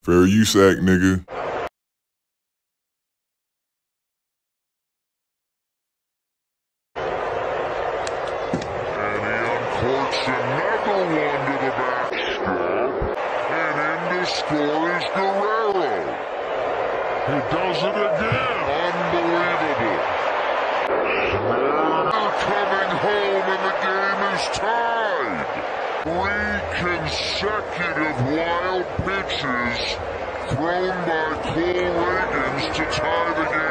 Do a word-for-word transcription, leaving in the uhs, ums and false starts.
Fair use act, nigga. And he uncorks another one to the backstop. And in to score is Guerrero. He does it again. Unbelievable. They're coming home and the game is tied. Three consecutive wild pitches thrown by Cole Ragans to tie the game.